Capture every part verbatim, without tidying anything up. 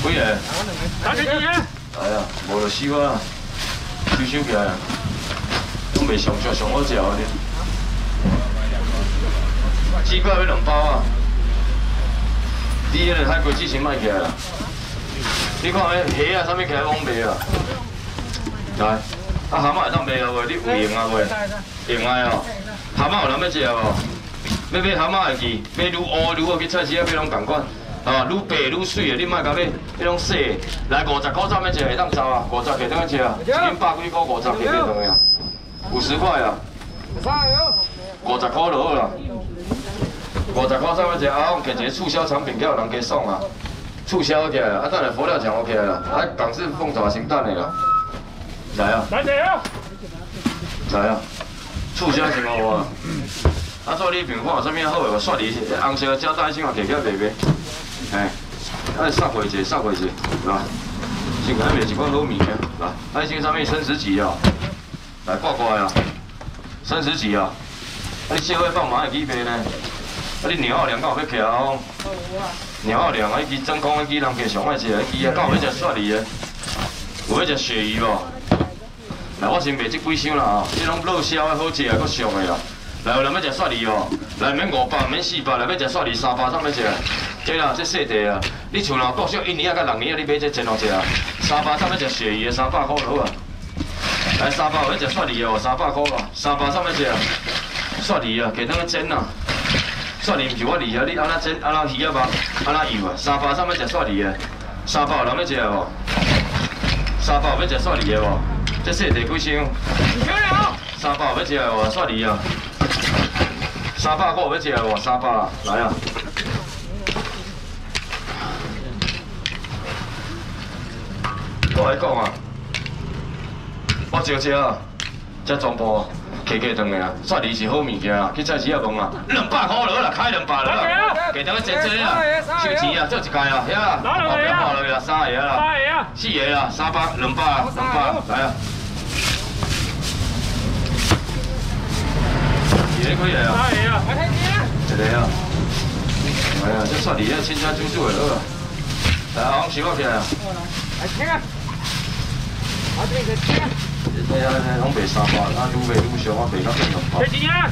几个？ 打几钱？ 来啊，无就死我啊！收收起来啊！拢袂上上上好食啊！鸡块要两包啊！你迄个海龟之前卖起来啦。你看迄虾啊，啥物起来往卖啊？来，啊蛤蟆会当卖啊无？你有用啊无？用啊哦！蛤蟆有人要食无？要买蛤蟆会记，买愈乌愈好去菜市仔买拢共款。 啊，愈白愈水的，你莫甲买迄种洗的。来五十块怎么食？会当走啊？五十给当去吃啊？一斤百几块，五十给买当去啊？五十块啊？五十块就好啦。五十块怎么食？啊，我摕一个促销产品，叫有人加送啊。促销起来啊，等下佛跳墙 OK 啦。啊，港式凤爪先等的啦。来啊！来啊！来啊！促销先好啊。啊，做礼品看有啥物好个？雪梨红色加大星啊，摕起来卖卖。 哎，哎，杀回去，杀回去，来，先来卖一款好物件，来，爱心上面生食级啊，来挂挂啊，生食级啊，啊你小火放麻会记卖呢？啊你鸟奥良敢有要徛哦？鸟奥良啊，迄支真空迄支人家上爱食，迄支啊，敢有要食雪梨的？有要食鳕鱼无？来，我先卖这几箱啦啊，这拢热销的好食的，搁俗的啦。来，有人要食雪梨哦？来，免五百，免四百，来要食雪梨三百，怎要食？ 这啦，这细地啊！你厝若国小一年啊，甲六年啊，你买这真好食啊！三百怎要食鳕鱼的？三百块就好啊！来，三百有要食雪梨哦，三百块啊！三百怎要食？雪梨啊，给当个煎啊！雪梨毋是我梨啊，你安那煎，安那鱼啊吧，安那油啊！三百怎要食雪梨的？三百有人要食无？三百有要食雪梨的无？这细地几箱？三百有要食无？雪梨啊！三百块有要食无？三百啊，来啊！ 我来讲啊，我招车啊，这全部客客当的啊，雪梨是好物件啊，去菜市仔问啊，两百块落啦，开两百落啦，给当个坐坐啊，收钱啊，做一届啊，遐啦，后壁挂落去啦，三个啦，四个啦，三百，两百，两百，来啊，一个可以啊，一个啊，哎呀，这雪梨啊，清清楚楚的好啊，来，红收我起来啊。 来听啊！我这个听啊！哎呀，拢卖三百，啊，愈卖愈俗，我卖到变两百。几钱啊？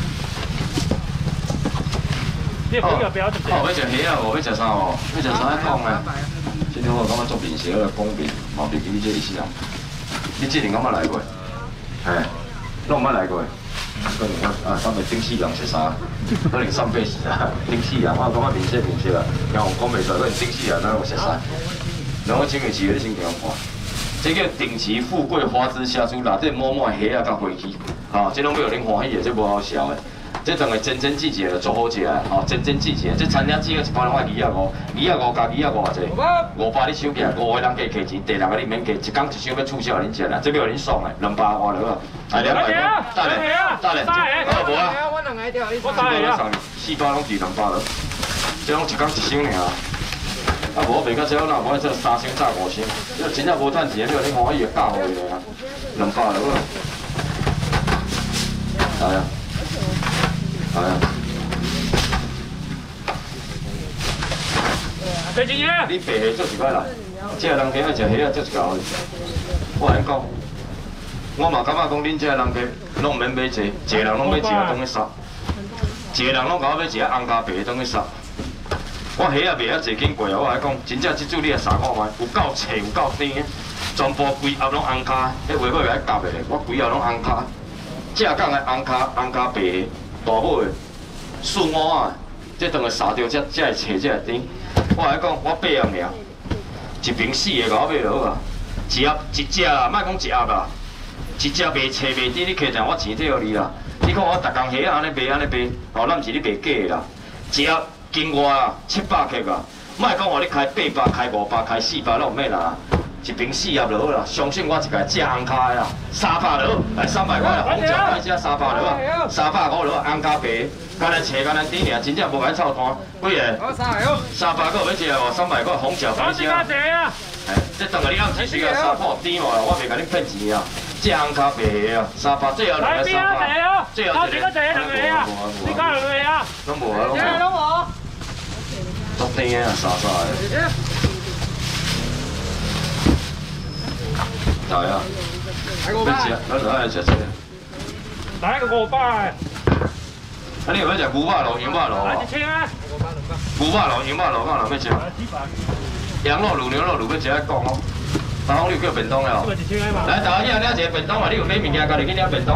你不要不要哦，要食虾啊，无要食啥哦？要食啥讲咧？今天我感觉做面食个公平，嘛袂记你这意思啊。你之前敢捌来过？哎，拢毋捌来过。可能我啊，咱们顶四人食啥？可能上辈子啊，顶四人，我感觉面色面色啊，然后讲袂出，可能顶四人咱有食啥？ 然后请个几个先给我看，这个顶级富贵花枝虾酥，内底满满虾啊甲飞机，哈，这拢要有恁欢喜的，这无好笑的。这等个真真季节做好食啊，吼，真真季节，这餐厅只个一般拢爱二啊五，二啊五加二啊五偌济，五百你收起来，五个人加加钱，第六个你免加，一工一箱要促销恁食啦，这要恁爽的，两百外落啊，啊两百块，得嘞，得嘞，啊无啊，我两个条，我三个啊，四百拢是两百了，这拢一工一箱尔。 啊，无我卖到这，我哪无做三箱炸五箱，这真正无趁钱，你话你欢喜就教互伊啊，两百了好。来啊，来啊。白钱啊！你白虾做一摆来，这个人家爱食虾啊，做一嚿。我安讲，我嘛感觉讲恁这个人家拢毋免买济，一个人拢买一个当去杀，一个人拢甲我买一个红加白当去杀。 我虾也卖啊侪紧贵啊！我来讲，真正即主你来查看觅，有够脆有够甜的，全部规盒拢红卡，迄话尾来夹的，我规盒拢红卡，正港的红卡红卡白的，大好的，四五啊，这当个杀着，才才会脆，才会甜。我来讲，我八盒尔，一瓶四个甲我买就好啊，一盒一只啦，莫讲一盒啦，一只卖脆卖甜，你摕定我钱退互你啦。你看我逐工虾安尼卖安尼卖，哦，咱毋是咧卖假的啦，一盒。 金外啊，七百克啊，莫讲话你开八百、开五百、开四百，拢毋免啦，一瓶四盒就好啦。相信我一个正红卡的啦，三百就好，来三百块啦，红椒开只三百就好，三百块就好，红卡白，干来切干来甜尔，真正无爱臭摊，几个？三百块要食哦，三百块红椒开只。哎，这当个你暗时时啊，三百甜哦，我袂甲你骗钱啊，正红卡白的啊，三百最后两个三百，最后一个。你讲两个啊？拢无啊，拢无。 足甜啊，沙沙的。 台啊！要食，咱来食这个。 来个五百。 啊，你有要食牛肉卤、羊肉卤啊？ 一千啊。 牛肉卤、羊肉卤，看人要食。羊肉卤、牛肉卤要食，讲哦。大方你有叫便当了？来，大家去领一个便当嘛！你有买物件，家己去领便当。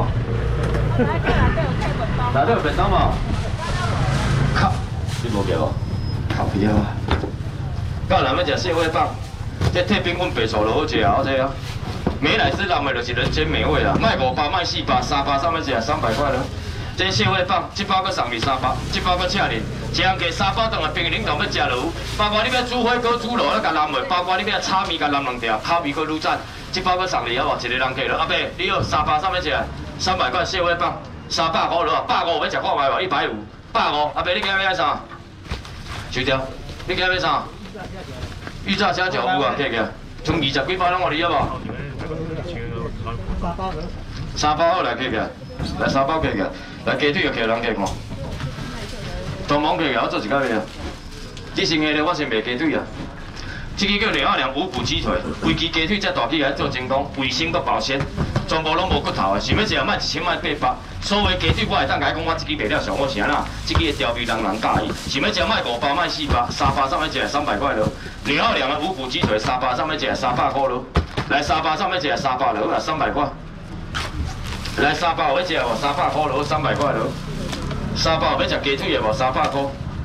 内底有便当嘛？靠，你无叫哦？靠屁啊！到人要食蟹味棒，这退冰粉白醋就好食啊，好食啊！美乃滋人的就是人间美味啊！卖五百，卖四百，三百上面食三百块了。这蟹味棒，这包搁送你三百，这包搁请恁，一人加三百顿的冰淇淋都要食落。包括你要煮火锅煮落，甲淋落；包括你要炒面甲淋两条，烤面搁愈赞。这包搁送你好无？一个人客了。阿伯，你好，三百上面食三百块蟹味棒，三百块了，百五要食看卖无？一百五，百五。阿伯，你今日要啥？收掉。你今日要啥？预炸虾饺有啊，客个，从二十几包拢互你好无？三包好来客个，来三包客个。来鸡腿就客人客看，全网客个我做一摆袂啊。这先下咧，我先卖鸡腿啊。这个叫梁阿良五谷鸡腿，规支鸡腿遮大起来做真空，卫生搁保鲜，全部拢无骨头的。想要食卖一千卖八百，所谓鸡腿我会当甲你讲，我这支卖了上好是安那？这支的调味人人介意。想要食卖五百卖四百，三百上面食三百块咯。梁阿良的五谷鸡腿三百上面食三百块咯。来三百上面食三百咯，啊三百块。来三百有要食无？三百块咯，三百块咯。三百有要食鸡腿的无？三百块。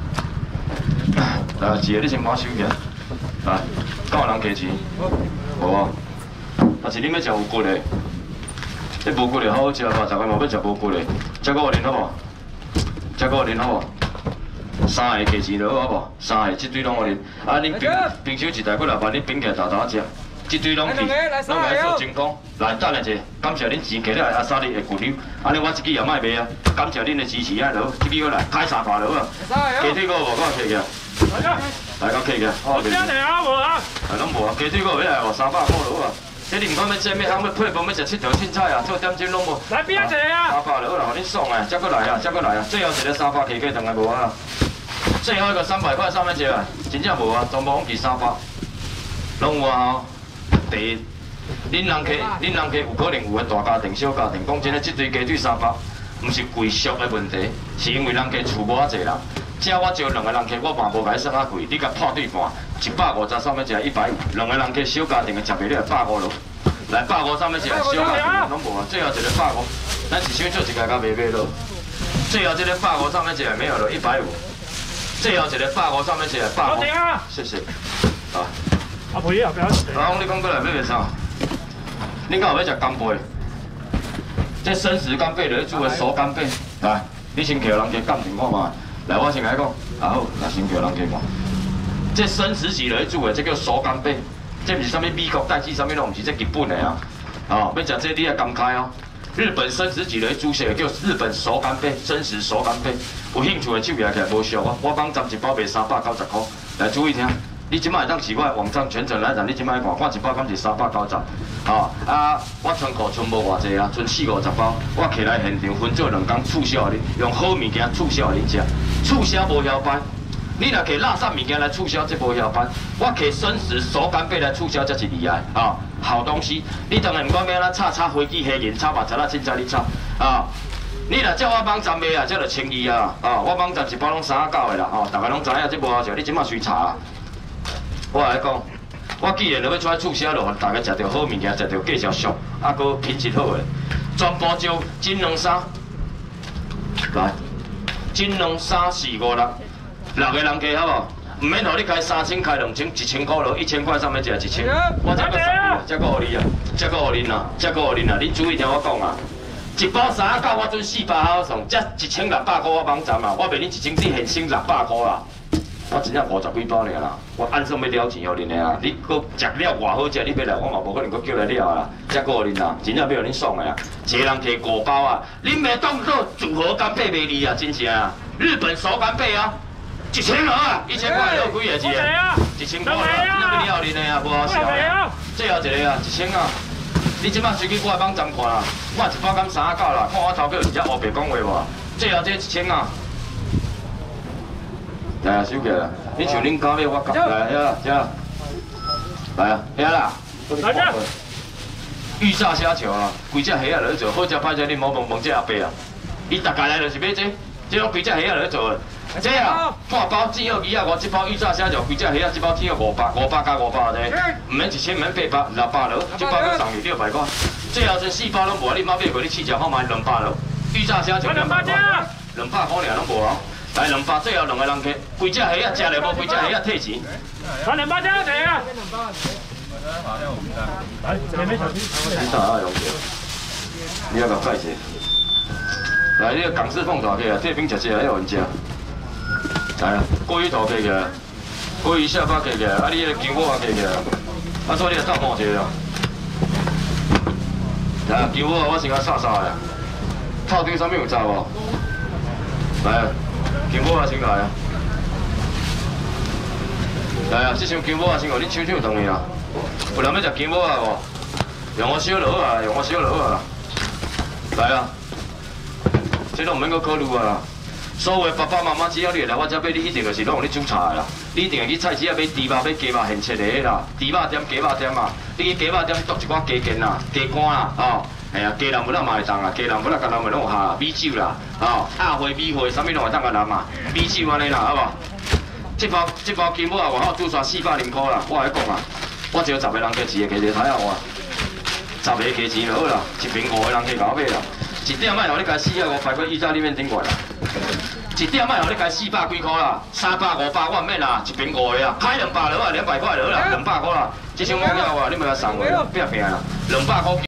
来，一个你先把收起来。来，敢有人加钱？无啊。但是你要食有骨的，你无骨的好好食吧？十块无要食无骨的，再搁互恁好无？再搁互恁好无？三个加钱落好无？三个，这堆拢互恁。啊，恁冰冰箱一台过来，把恁冰起来豆豆食。这堆拢去，拢来做真空。来，等下者，感谢恁钱给了阿三日的骨溜。安尼我这支也卖卖啊，感谢恁的支持啊，落，这支过来开三百落啊。鸡腿个无够客个。来个客个，好。真的啊，无啊。哎，拢无啊，鸡腿个要来无三百块落啊。这你唔管要煎要烘要配饭要食七条凊彩啊，做点钟拢无。来边一啊？三百落啦，互恁爽啊，再过来啊，再过来啊，最后一个三百客个等下无啊。最后一个三百块上面一个，真正无啊，全部拢是三百，拢有啊。第一，恁人客，恁人客有可能有个大家庭、小家庭，讲真诶，这堆鸡腿三百，毋是贵俗的问题，是因为人客厝无遐济人。只要我招两个人客，我嘛无甲伊算遐贵，你甲破对半，一百五十上面食一百五，两个人客小家庭的食袂了百五咯。来百五上面食小家庭拢无啊，最后一个百五，咱一箱做一家甲卖卖咯。最后这个百五上面食没有了，一百五。最后一个百五上面食百五，谢谢。啊。阿婆也不要吃。阿公，你讲过来要卖啥？恁敢有要食干贝？这生食干贝就是煮的熟干贝。来，你先叫人家鉴定看嘛。来，我先来讲。啊好，来先叫人家看。这生食是来煮的，这叫熟干贝。这不是啥物美国代志，啥物拢唔是，这日本的啊。哦，要食这你要感慨哦。日本生食是来煮的，叫日本熟干贝，生食熟干贝。有兴趣的手举起来无俗啊！我讲十一包卖三百九十块，来注意听。你即摆会当去我网站全程来看，你即摆看，看一包敢是三百九十，吼啊！我存库存无偌济啊，存四五十包。我起来现场分做两工促销你，用好物件促销恁食，促销无晓班。你若摕垃圾物件来促销，这无晓班。我摕生食熟干贝来促销，才是厉害啊！好东西，你当然唔管要安怎炒炒飞机、虾仁、炒肉、炒啦，凊彩你炒啊！你若叫我网站卖啊，这就轻易啊！啊，我网站一包拢三啊九的啦，吼，大家拢知影这无好食，你即马随查啊！我来讲，我既然要出来促销咯，大家食到好物件，食到介绍俗，啊，搁品质好的，全部招金龙衫。来，金龙衫四五六，六个人加好无？唔免互你开三千，开两千，一千块咯，一千块上面食一千，我才搁送你啊，才搁互你啊，才搁互恁啊，才搁互恁啊，恁注意听我讲啊。一包三啊九，我准四百好送，这一千六百块我网站啊，我卖恁一千只现省六百块啦。我真正五十几包尔啦，我按算要了钱互恁的啦。你搁食了偌好食，你要来我嘛无可能搁叫来了啦。才搁互恁啦，真正要互恁爽的啊！一个人摕五包啊，恁袂当做组合干贝卖你啊，真正啊！日本熟干贝啊，一千盒啊，一千块有几个钱？一千块啦，真正要了恁的啊，无好笑啊！最后一个啊，一千啊！你即摆随去我网站看啦，我一包敢三啊九啦，看我头壳是只黑白讲话无？最后这一千啊！来啊，收起来！你像恁家尾我讲来，遐啦，遮啦，来啊，遐啦，来这， 预炸虾球啊，规只虾仔落去做，好食歹食你莫问问这阿伯啊，伊逐家来就是买这，这种规只虾仔落去做的。这啊，半包只要二啊五，一包预炸虾球，规只虾仔一包只要五百，五百加五百的，唔免一千，唔免八百，六百落，一包要送你六百块。最后这四包拢无，你妈买过你试食好买两百落，预炸虾球两百块，两百块尔拢无啊。来两百，最后两个人客，规只虾仔食了无？规只虾仔退钱。 来两百只嚟啊！来，这边没小心。 你打啊，用你要甲快些。来，你个港式凤爪起来，这边食食还有人食。来啊，鲑鱼头起起来，鲑鱼下巴起起来，啊，你个金锅也起起来，啊，做你个倒半一个啊。来啊，金锅我先甲扫扫的，套顶上面有炸无？来啊，金锅先来啊。来啊，这箱金锅先互你抢抢动去啊。有人要食金锅啊无？用我烧就好啊，用我烧就好啊。来啊，这都唔免搁考虑啊啦。所有的爸爸妈妈，只要你会来我这买，你一定就是拢有咧煮菜啦。你一定会去菜市啊买猪肉、买鸡肉现切的啦，猪肉店、鸡肉店啊。你去鸡肉店剁一寡鸡腱啦、鸡肝啦，哦，哎呀，鸡腩不啦嘛会当啊，鸡腩不啦干咱们拢有下米酒啦，哦，鸭血、米血，啥物拢会当甲咱嘛，米酒安尼啦，好无？这包这包金宝啊，外口拄煞四百零箍啦，我来讲啊，我只有十个人加一个加一个台啊我，十个加钱就好啦，一瓶五个人加搞买啦。一点卖互你加四百五百块，意大利面顶过啦。一点卖互你加四百几块啦，三百五百我免啦，一瓶五个啊，开两百落啊，两百块落啦，两百块啦。这箱物件我你要甲送我，拼拼啦，两百块。